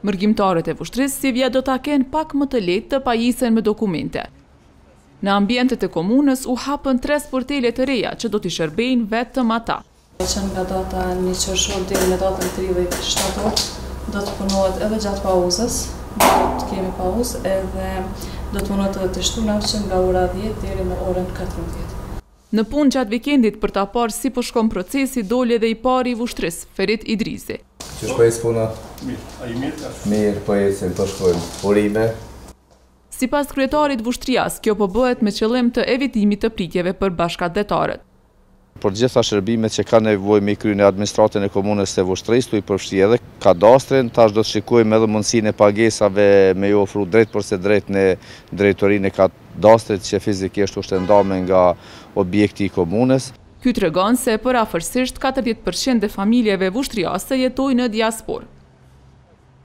Mërgjimtarët e Vushtrisë si vjet do ta kenë pak më të lehtë të pajisen me dokumente. Në ambientet e komunës u hapën 3 sportele të reja që do t'i shërbejnë vetëm ata. Që nga data 1 qershor deri në datën 30 shtator do të punohet edhe gjatë pauzës, do të kemi pauzë, edhe do të punohet edhe të shtunave që nga ora 10 deri në orën 14. Në punë gjatë vikendit për ta parë si po shkon procesi doli edhe i pari i Vushtrisë, Ferit Idrizi. Që shpojës puna? Mirë, a i mirë? Mirë, po ecim, po shkojmë. Urime. Sipas kryetarit Vushtrias, kjo po bëhet me qëllim të evitimit të pritjeve për bashkëdhetarët. Për gjitha shërbimet që ka nevojë me kryer në administratën e komunës së Vushtrisë, tu i përfshi edhe kadastrin, tash do të shikojmë edhe mundësinë e pagesave me i ofru drejt përse drejt në drejtorinë e kadastrit që fizikisht është ndame nga objekti i komunës. Ky tregon se përafërsisht 40% e familjeve vushtriase jetojnë në diasporë.